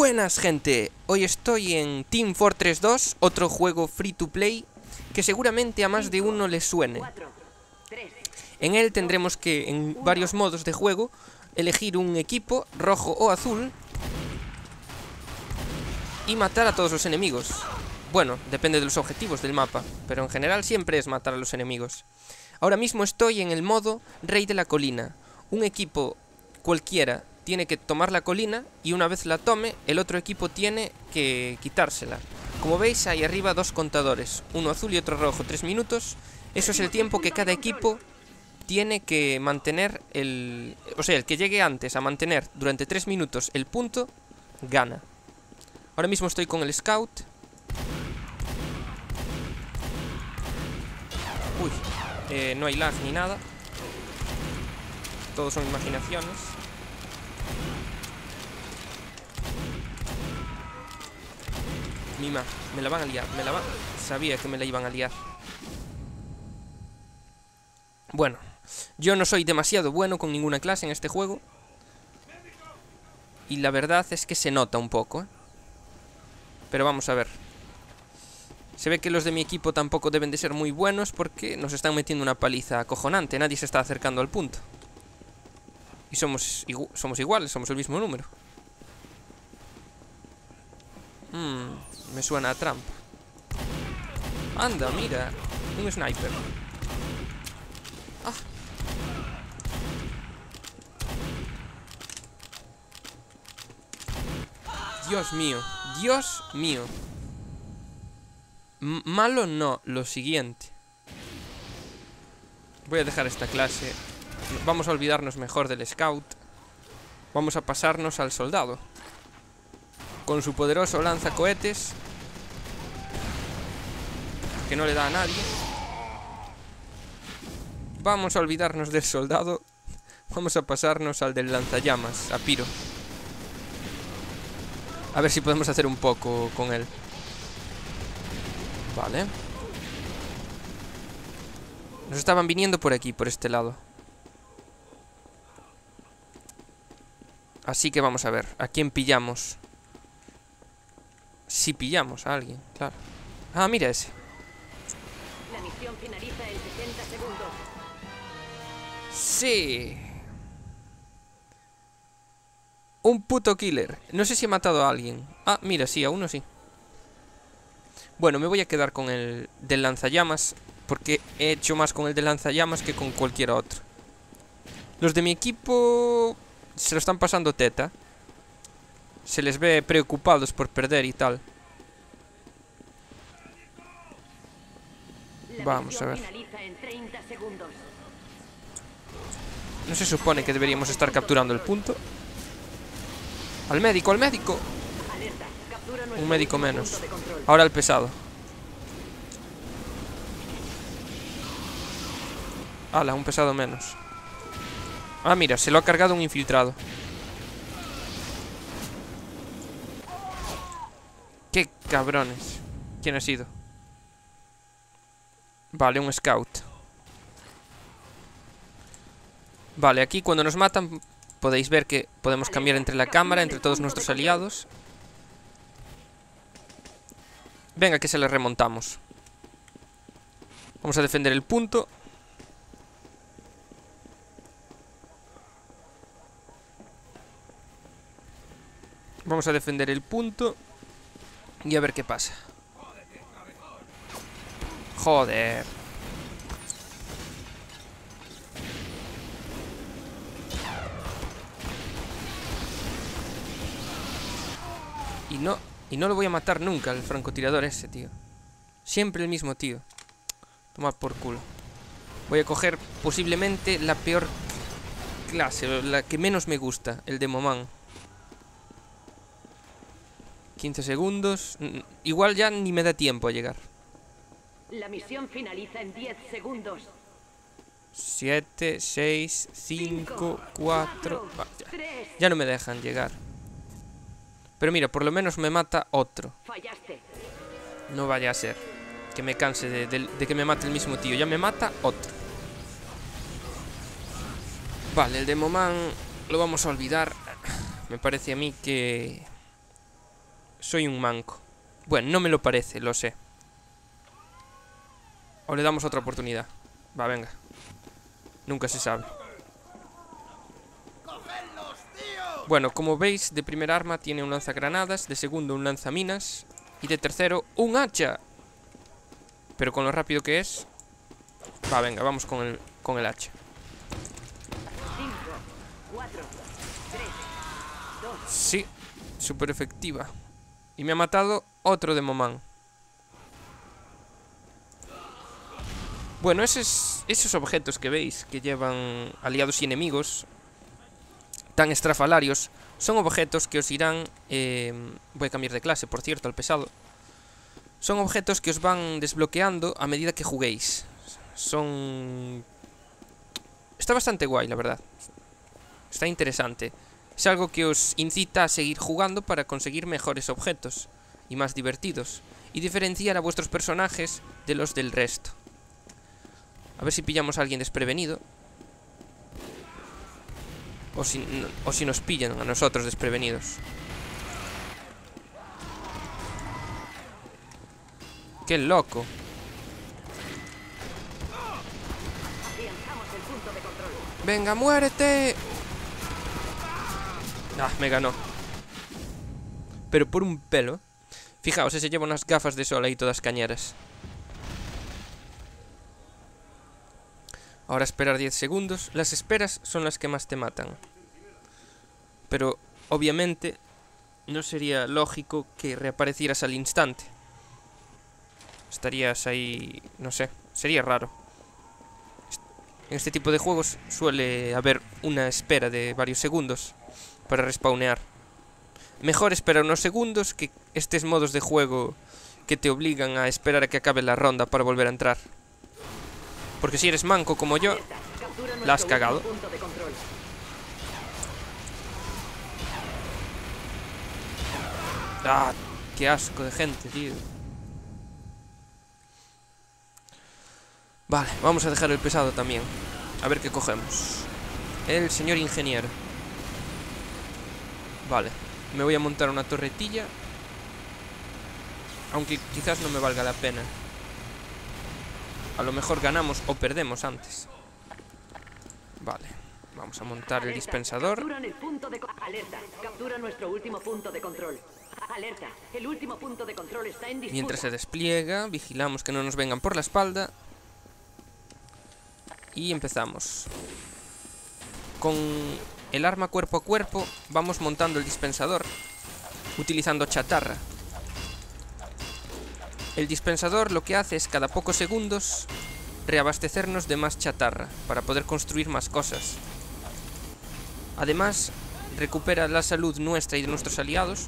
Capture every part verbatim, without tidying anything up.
Buenas, gente, hoy estoy en Team Fortress dos, otro juego free to play que seguramente a más de uno les suene. En él tendremos que, en varios modos de juego, elegir un equipo, rojo o azul, y matar a todos los enemigos. Bueno, depende de los objetivos del mapa, pero en general siempre es matar a los enemigos. Ahora mismo estoy en el modo Rey de la Colina. Un equipo cualquiera tiene que tomar la colina y una vez la tome, el otro equipo tiene que quitársela. Como veis, hay arriba dos contadores, uno azul y otro rojo, tres minutos. Eso es el tiempo que cada equipo tiene que mantener el... O sea, el que llegue antes a mantener durante tres minutos el punto, gana. Ahora mismo estoy con el Scout. Uy, eh, no hay lag ni nada. Todos son imaginaciones. Mima, me la van a liar, me la van... Sabía que me la iban a liar. Bueno, yo no soy demasiado bueno con ninguna clase en este juego. Y la verdad es que se nota un poco, ¿eh? Pero vamos a ver. Se ve que los de mi equipo tampoco deben de ser muy buenos porque nos están metiendo una paliza acojonante. Nadie se está acercando al punto. Y somos, igu somos iguales, somos el mismo número. Hmm, me suena a trampa. Anda, mira, un sniper. Ah. Dios mío, Dios mío. M malo no, lo siguiente. Voy a dejar esta clase. Vamos a olvidarnos mejor del Scout. Vamos a pasarnos al soldado. Con su poderoso lanzacohetes, que no le da a nadie. Vamos a olvidarnos del soldado. Vamos a pasarnos al del lanzallamas, a Piro. A ver si podemos hacer un poco con él. Vale. Nos estaban viniendo por aquí, por este lado. Así que vamos a ver, ¿a quién pillamos? Si pillamos a alguien, claro. Ah, mira ese. La misión finaliza en sesenta segundos. Sí. Un puto killer. No sé si he matado a alguien. Ah, mira, sí, a uno sí. Bueno, me voy a quedar con el del lanzallamas, porque he hecho más con el del lanzallamas que con cualquier otro. Los de mi equipo se lo están pasando teta. Se les ve preocupados por perder y tal. Vamos a ver. ¿No se supone que deberíamos estar capturando el punto? ¡Al médico, al médico! Un médico menos. Ahora el pesado. ¡Hala, un pesado menos! Ah, mira, se lo ha cargado un infiltrado. ¡Qué cabrones! ¿Quién ha sido? Vale, un scout. Vale, aquí cuando nos matan podéis ver que podemos cambiar entre la cámara, entre todos nuestros aliados. Venga, que se le remontamos. Vamos a defender el punto. Vamos a defender el punto. Y a ver qué pasa. Joder. Y no, y no lo voy a matar nunca al francotirador ese, tío. Siempre el mismo tío. Toma por culo. Voy a coger posiblemente la peor clase, la que menos me gusta, el de Momán. quince segundos. Igual ya ni me da tiempo a llegar. La misión finaliza en diez segundos. siete, seis, cinco, cuatro... Ah, ya. Ya no me dejan llegar. Pero mira, por lo menos me mata otro. Fallaste. No vaya a ser que me canse de, de, de que me mate el mismo tío. Ya me mata otro. Vale, el de Momán lo vamos a olvidar. Me parece a mí que... soy un manco. Bueno, no me lo parece, lo sé. O le damos otra oportunidad. Va, venga. Nunca se sabe. Bueno, como veis, de primer arma tiene un lanzagranadas, de segundo un lanzaminas y de tercero un hacha. Pero con lo rápido que es... Va, venga, vamos con el, con el hacha. cinco, cuatro, tres, dos. Sí, súper efectiva. Y me ha matado otro de Momán. Bueno, esos, esos objetos que veis que llevan aliados y enemigos tan estrafalarios son objetos que os irán... Eh, voy a cambiar de clase, por cierto, al pesado. Son objetos que os van desbloqueando a medida que juguéis. Son... Está bastante guay, la verdad. Está interesante. Es algo que os incita a seguir jugando para conseguir mejores objetos y más divertidos, y diferenciar a vuestros personajes de los del resto. A ver si pillamos a alguien desprevenido. O si, o si nos pillan a nosotros desprevenidos. ¡Qué loco! Afianzamos el punto de control. ¡Venga, muérete! Ah, me ganó. Pero por un pelo. Fijaos, ese lleva unas gafas de sol ahí todas cañeras. Ahora esperar diez segundos. Las esperas son las que más te matan. Pero, obviamente, no sería lógico que reaparecieras al instante. Estarías ahí... no sé, sería raro. En este tipo de juegos suele haber una espera de varios segundos para respawnear. Mejor esperar unos segundos que estos modos de juego que te obligan a esperar a que acabe la ronda para volver a entrar. Porque si eres manco como yo, la has cagado. Punto de control. Ah, qué asco de gente, tío. Vale, vamos a dejar el pesado también. A ver qué cogemos. El señor ingeniero. Vale, me voy a montar una torretilla. Aunque quizás no me valga la pena. A lo mejor ganamos o perdemos antes. Vale, vamos a montar el dispensador. Capturan el punto de co- Alerta, captura nuestro último punto de control. Alerta, el último punto de control está en disputa. Mientras se despliega, vigilamos que no nos vengan por la espalda. Y empezamos. Con el arma cuerpo a cuerpo vamos montando el dispensador, utilizando chatarra. El dispensador lo que hace es cada pocos segundos reabastecernos de más chatarra para poder construir más cosas. Además, recupera la salud nuestra y de nuestros aliados.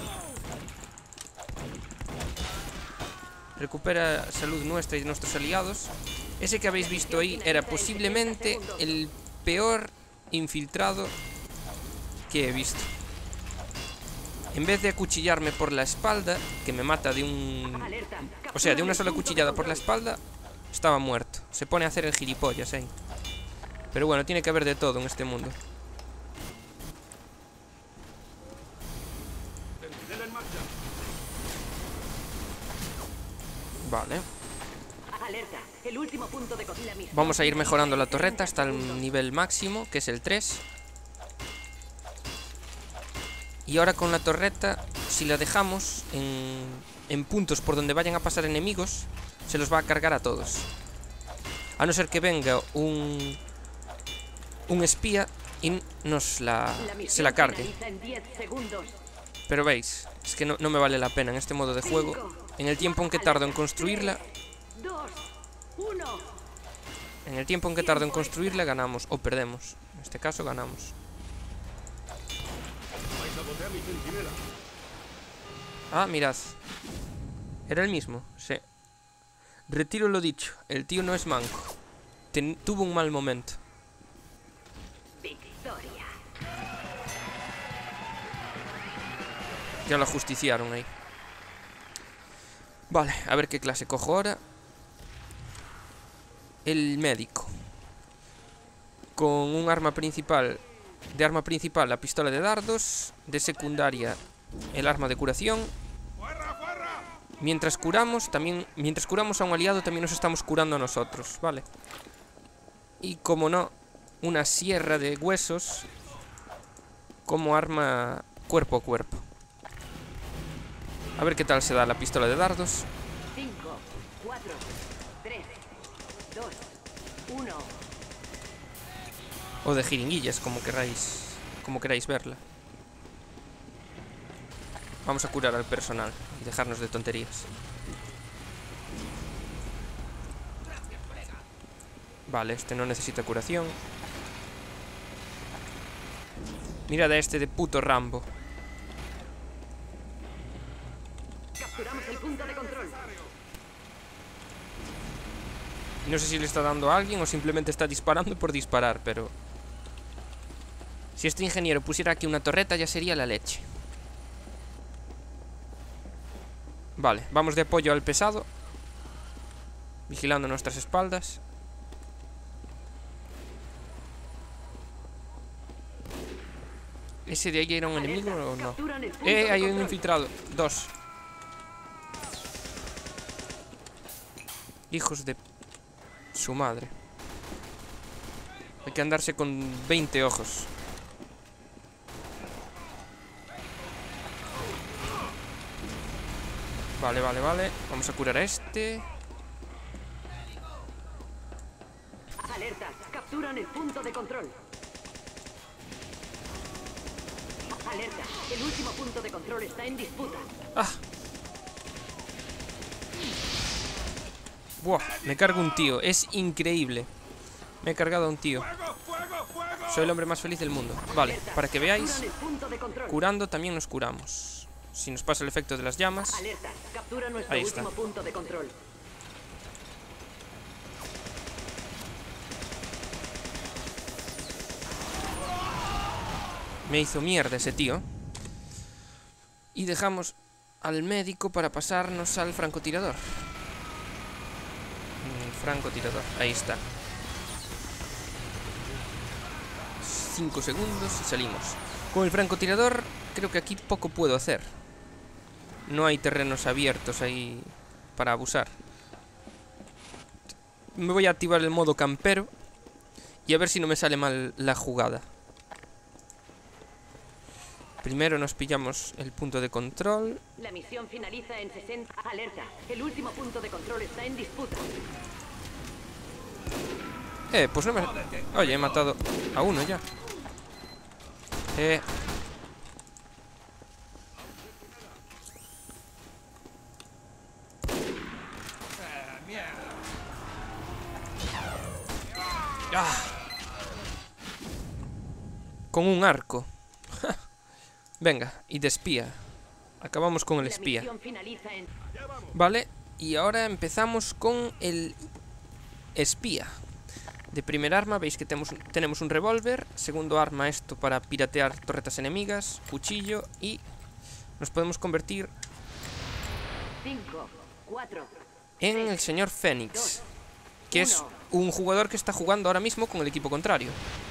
Recupera salud nuestra y de nuestros aliados. Ese que habéis visto ahí era posiblemente el peor infiltrado que he visto. En vez de acuchillarme por la espalda, que me mata de un... O sea, de una sola cuchillada por la espalda, estaba muerto. Se pone a hacer el gilipollas ahí. Pero bueno, tiene que haber de todo en este mundo. Vale. Alerta, el último punto de control. Vamos a ir mejorando la torreta hasta el nivel máximo, que es el tres. Y ahora con la torreta, si la dejamos en, en puntos por donde vayan a pasar enemigos, se los va a cargar a todos. A no ser que venga un, un espía y nos la, se la cargue. Pero veis, es que no, no me vale la pena en este modo de juego. En el tiempo en que tardo en construirla, en el tiempo en que tardo en construirla, ganamos o perdemos. En este caso, ganamos. Ah, mirad. Era el mismo, sí. Retiro lo dicho, el tío no es manco. Ten- tuvo un mal momento. Victoria. Ya lo ajusticiaron ahí. Vale, a ver qué clase cojo ahora. El médico. Con un arma principal. De arma principal la pistola de dardos. De secundaria el arma de curación. Mientras curamos, también... Mientras curamos a un aliado, también nos estamos curando a nosotros, ¿vale? Y como no, una sierra de huesos como arma cuerpo a cuerpo. A ver qué tal se da la pistola de dardos. cinco, cuatro, tres, dos, uno. O de jeringuillas, como queráis, como queráis verla. Vamos a curar al personal y dejarnos de tonterías. Vale, este no necesita curación. Mirad a este de puto Rambo. Capturamos el punto de control. No sé si le está dando a alguien o simplemente está disparando por disparar, pero... Si este ingeniero pusiera aquí una torreta ya sería la leche. Vale, vamos de apoyo al pesado, vigilando nuestras espaldas. ¿Ese de ahí era un enemigo o no? Eh, hay un infiltrado. Dos. Hijos de su madre. Hay que andarse con veinte ojos. Vale, vale, vale. Vamos a curar a este. Alerta, capturan el punto de control. Alerta, el último punto de control está en disputa. Ah. Buah, me cargo un tío. Es increíble. Me he cargado a un tío. Soy el hombre más feliz del mundo. Vale, para que veáis, curando también nos curamos. Si nos pasa el efecto de las llamas. Alerta, captura nuestro Ahí está. último punto de control. Me hizo mierda ese tío. Y dejamos al médico para pasarnos al francotirador. El francotirador, ahí está. Cinco segundos y salimos. Con el francotirador creo que aquí poco puedo hacer. No hay terrenos abiertos ahí para abusar. Me voy a activar el modo campero y a ver si no me sale mal la jugada. Primero nos pillamos el punto de control. La misión finaliza en sesenta. Alerta, el último punto de control está en disputa. Eh, pues no me... Oye, he matado a uno ya. Eh... ¡Ah! Con un arco. Venga, y de espía. Acabamos con el espía. Vale, y ahora empezamos con el espía. De primer arma veis que tenemos, tenemos un revólver. Segundo arma esto para piratear torretas enemigas. Cuchillo y nos podemos convertir cinco, cuatro, en el señor Fénix, que es un jugador que está jugando ahora mismo con el equipo contrario.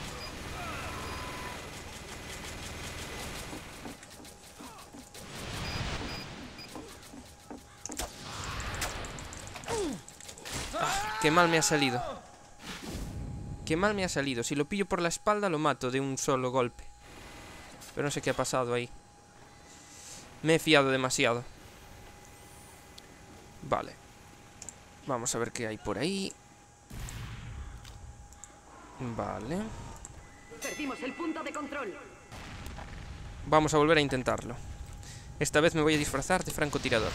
Ah, qué mal me ha salido. Qué mal me ha salido. Si lo pillo por la espalda lo mato de un solo golpe. Pero no sé qué ha pasado ahí. Me he fiado demasiado. Vale. Vamos a ver qué hay por ahí. Vale. Perdimos el punto de control. Vamos a volver a intentarlo. Esta vez me voy a disfrazar de francotirador.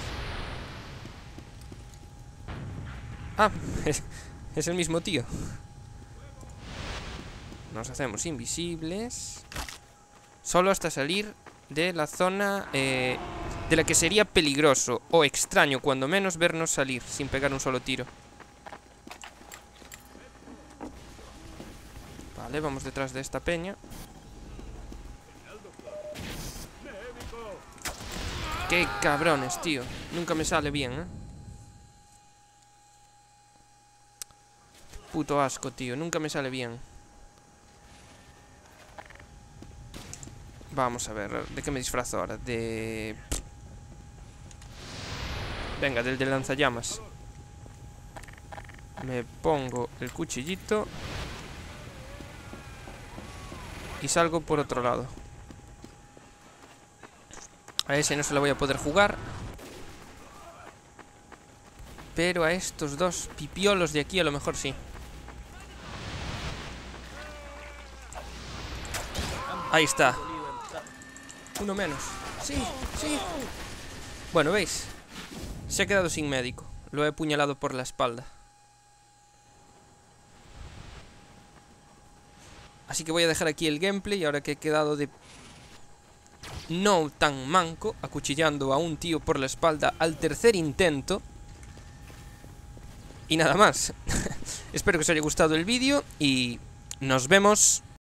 Ah, es, es el mismo tío. Nos hacemos invisibles. Solo hasta salir de la zona eh, de la que sería peligroso o extraño, cuando menos, vernos salir sin pegar un solo tiro. Vale, vamos detrás de esta peña. Qué cabrones, tío. Nunca me sale bien, ¿eh? Puto asco, tío. Nunca me sale bien. Vamos a ver, ¿de qué me disfrazo ahora? De... Venga, del de lanzallamas. Me pongo el cuchillito y salgo por otro lado. A ese no se lo voy a poder jugar, pero a estos dos pipiolos de aquí a lo mejor sí. Ahí está. Uno menos. Sí, sí. Bueno, ¿veis? Se ha quedado sin médico. Lo he apuñalado por la espalda. Así que voy a dejar aquí el gameplay. Ahora que he quedado de... no tan manco, acuchillando a un tío por la espalda al tercer intento. Y nada más. Espero que os haya gustado el vídeo y nos vemos